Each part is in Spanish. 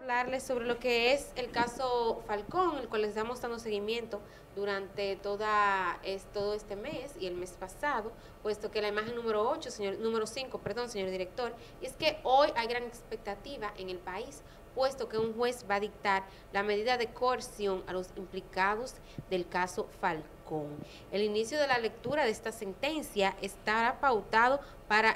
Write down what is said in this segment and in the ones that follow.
hablarles sobre lo que es el caso Falcón, el cual les estamos dando seguimiento durante todo este mes y el mes pasado, puesto que la imagen número 5, señor director, es que hoy hay gran expectativa en el país, puesto que un juez va a dictar la medida de coerción a los implicados del caso Falcón. El inicio de la lectura de esta sentencia estaba pautado para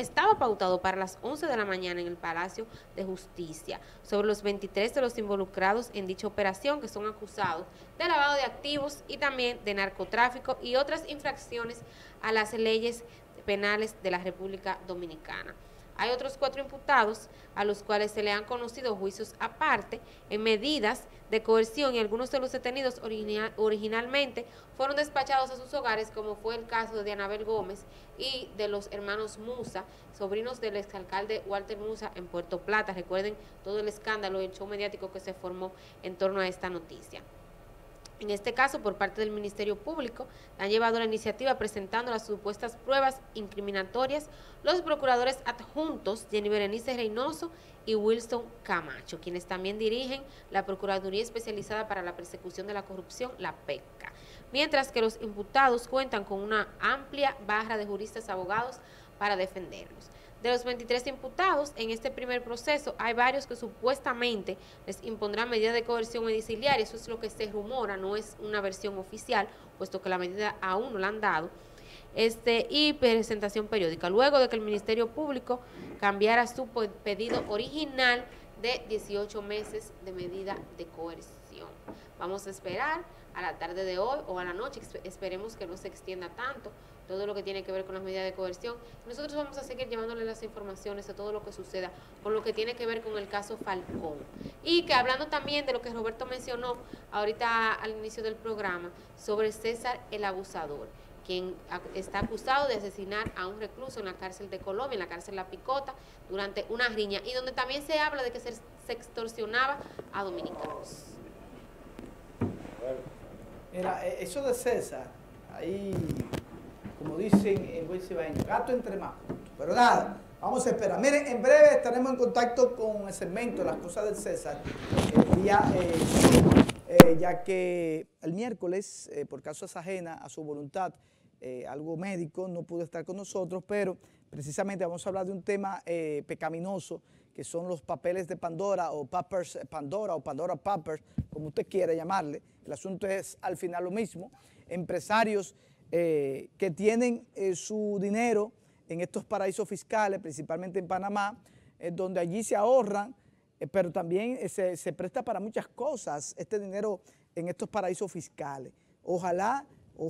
las 11 de la mañana en el Palacio de Justicia, sobre los 23 de los involucrados en dicha operación, que son acusados de lavado de activos y también de narcotráfico y otras infracciones a las leyes penales de la República Dominicana. Hay otros 4 imputados a los cuales se le han conocido juicios aparte en medidas de coerción, y algunos de los detenidos originalmente fueron despachados a sus hogares, como fue el caso de Anabel Gómez y de los hermanos Musa, sobrinos del exalcalde Walter Musa en Puerto Plata. Recuerden todo el escándalo y el show mediático que se formó en torno a esta noticia. En este caso, por parte del Ministerio Público, han llevado la iniciativa presentando las supuestas pruebas incriminatorias los procuradores adjuntos Jenny Berenice Reynoso y Wilson Camacho, quienes también dirigen la Procuraduría Especializada para la Persecución de la Corrupción, la PECA, mientras que los imputados cuentan con una amplia barra de juristas abogados para defenderlos. De los 23 imputados en este primer proceso, hay varios que supuestamente les impondrán medida de coerción domiciliaria. Eso es lo que se rumora, no es una versión oficial, puesto que la medida aún no la han dado, y presentación periódica, luego de que el Ministerio Público cambiara su pedido original de 18 meses de medida de coerción. Vamos a esperar a la tarde de hoy o a la noche, esperemos que no se extienda tanto todo lo que tiene que ver con las medidas de coerción. Nosotros vamos a seguir llevándole las informaciones de todo lo que suceda con lo que tiene que ver con el caso Falcón. Y que hablando también de lo que Roberto mencionó ahorita al inicio del programa, sobre César el Abusador, quien está acusado de asesinar a un recluso en la cárcel de Colombia, en la cárcel La Picota, durante una riña, y donde también se habla de que se extorsionaba a dominicanos. Mira, eso de César, ahí, como dicen en buen cibaeño, gato entre más puntos. Pero nada, vamos a esperar. Miren, en breve estaremos en contacto con el segmento Las Cosas del César, ya que el miércoles, por causas ajenas a su voluntad, algo médico, no pudo estar con nosotros, pero precisamente vamos a hablar de un tema pecaminoso, que son los papeles de Pandora o Papers Pandora o Pandora Papers, como usted quiera llamarle. El asunto es al final lo mismo. Empresarios que tienen su dinero en estos paraísos fiscales, principalmente en Panamá, donde allí se ahorran, pero también se presta para muchas cosas este dinero en estos paraísos fiscales. Ojalá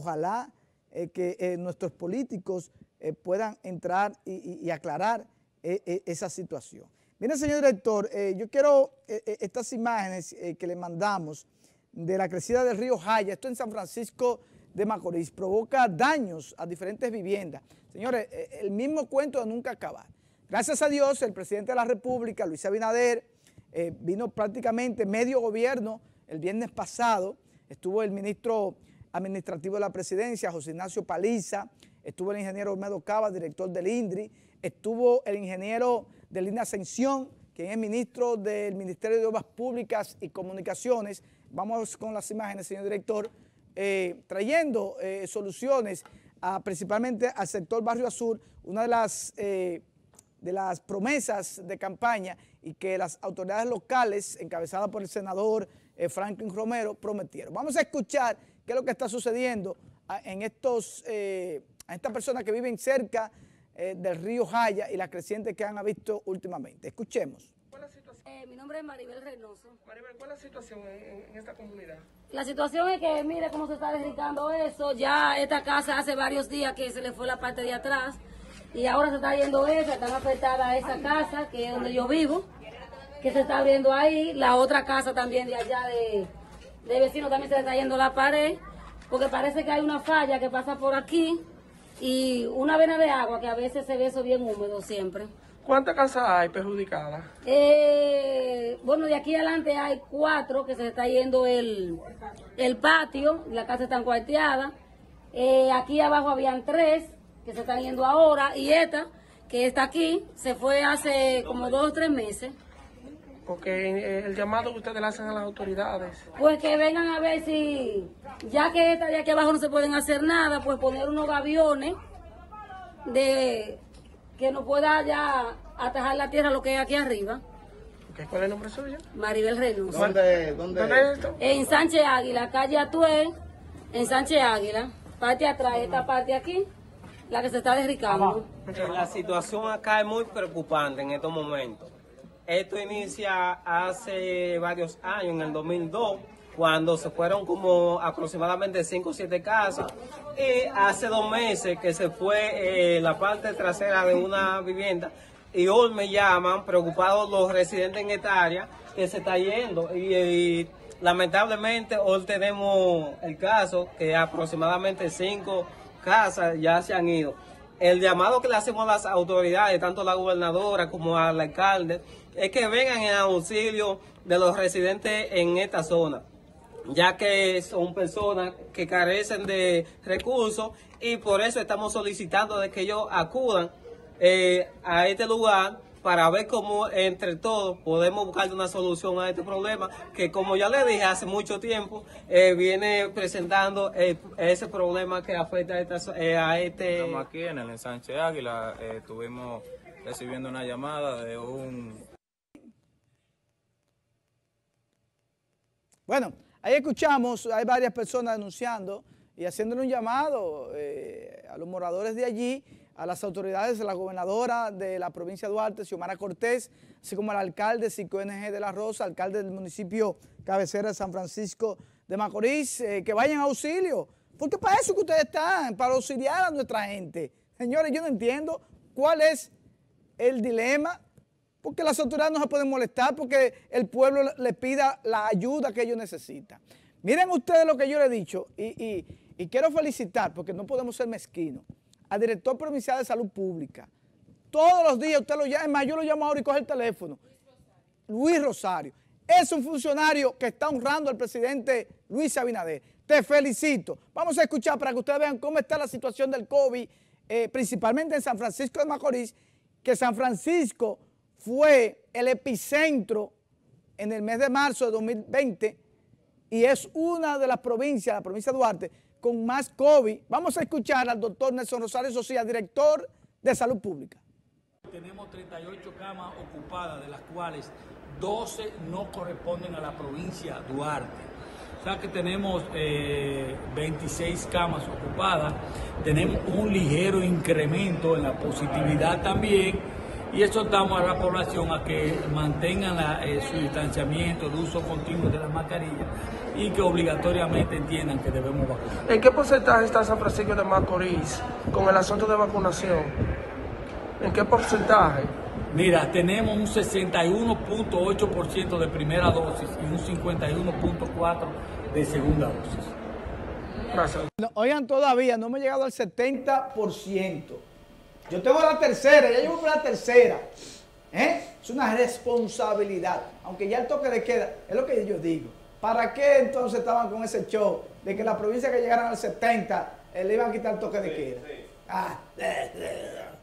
que nuestros políticos puedan entrar y aclarar esa situación. Mire, señor director, yo quiero estas imágenes que le mandamos de la crecida del río Jaya. Esto en San Francisco de Macorís provoca daños a diferentes viviendas. Señores, el mismo cuento de nunca acabar. Gracias a Dios, el presidente de la República, Luis Abinader, vino prácticamente medio gobierno el viernes pasado. Estuvo el ministro administrativo de la presidencia, José Ignacio Paliza, estuvo el ingeniero Olmedo Cava, director del INDRI, estuvo el ingeniero de Lina Ascensión, quien es ministro del Ministerio de Obras Públicas y Comunicaciones. Vamos con las imágenes, señor director, trayendo soluciones principalmente al sector Barrio Azul, una de las promesas de campaña y que las autoridades locales, encabezadas por el senador Franklin Romero, prometieron. Vamos a escuchar qué es lo que está sucediendo a estas personas que viven cerca del río Jaya y las crecientes que han visto últimamente. Escuchemos. ¿Cuál es la situación? Mi nombre es Maribel Reynoso. Maribel, ¿cuál es la situación en esta comunidad? La situación es que mire cómo se está derricando eso. Ya esta casa hace varios días que se le fue la parte de atrás y ahora se está yendo esa, están afectada esa casa que es donde yo vivo, que se está abriendo ahí. La otra casa también de allá de vecino también se le está yendo la pared, porque parece que hay una falla que pasa por aquí y una vena de agua que a veces se ve eso bien húmedo siempre. ¿Cuántas casas hay perjudicadas? Bueno, de aquí adelante hay 4 que se está yendo el patio, la casa está cuarteada. Aquí abajo habían 3 que se están yendo ahora y esta que está aquí se fue hace como 2 o 3 meses. Porque el llamado que ustedes le hacen a las autoridades. Pues que vengan a ver si, ya que esta de aquí abajo no se pueden hacer nada, pues poner unos gaviones de que no pueda ya atajar la tierra lo que hay aquí arriba. ¿Cuál es el nombre suyo? Maribel Reynoso. ¿Dónde es esto? En Sánchez Águila, calle Atuel, en Sánchez Águila, parte atrás, esta parte aquí, la que se está derricando. La situación acá es muy preocupante en estos momentos. Esto inicia hace varios años, en el 2002, cuando se fueron como aproximadamente 5 o 7 casas, y hace 2 meses que se fue la parte trasera de una vivienda, y hoy me llaman preocupados los residentes en esta área que se está yendo, y lamentablemente hoy tenemos el caso que aproximadamente 5 casas ya se han ido. El llamado que le hacemos a las autoridades, tanto a la gobernadora como al alcalde, es que vengan en auxilio de los residentes en esta zona, ya que son personas que carecen de recursos, y por eso estamos solicitando de que ellos acudan a este lugar para ver cómo entre todos podemos buscar una solución a este problema que, como ya le dije hace mucho tiempo, viene presentando ese problema que afecta a este... Estamos aquí en el ensanche Águila, estuvimos recibiendo una llamada de un... Bueno, ahí escuchamos, hay varias personas denunciando y haciéndole un llamado a los moradores de allí, a las autoridades, a la gobernadora de la provincia de Duarte, Xiomara Cortés, así como al alcalde Cico NG de la Rosa, alcalde del municipio cabecera de San Francisco de Macorís, que vayan a auxilio, porque para eso que ustedes están, para auxiliar a nuestra gente. Señores, yo no entiendo cuál es el dilema, porque las autoridades no se pueden molestar porque el pueblo le pida la ayuda que ellos necesitan. Miren ustedes lo que yo les he dicho y quiero felicitar, porque no podemos ser mezquinos, al director provincial de Salud Pública. Todos los días usted lo llama, es más, yo lo llamo ahora y coge el teléfono. Luis Rosario. Es un funcionario que está honrando al presidente Luis Abinader. Te felicito. Vamos a escuchar para que ustedes vean cómo está la situación del COVID, principalmente en San Francisco de Macorís, que San Francisco fue el epicentro en el mes de marzo de 2020 y es una de las provincias, la provincia de Duarte, con más COVID. Vamos a escuchar al doctor Nelson Rosario Socia, director de Salud Pública. Tenemos 38 camas ocupadas, de las cuales 12 no corresponden a la provincia de Duarte. O sea que tenemos 26 camas ocupadas, tenemos un ligero incremento en la positividad también, y exhortamos a la población a que mantengan su distanciamiento, el uso continuo de las mascarillas y que obligatoriamente entiendan que debemos vacunar. ¿En qué porcentaje está San Francisco de Macorís con el asunto de vacunación? ¿En qué porcentaje? Mira, tenemos un 61.8% de primera dosis y un 51.4% de segunda dosis. Gracias. No, oigan, todavía no hemos llegado al 70%. Yo tengo la tercera, ya llevo por la tercera. Es una responsabilidad, aunque ya el toque de queda, es lo que yo digo. ¿Para qué entonces estaban con ese show de que la provincia que llegaran al 70 le iban a quitar el toque de queda?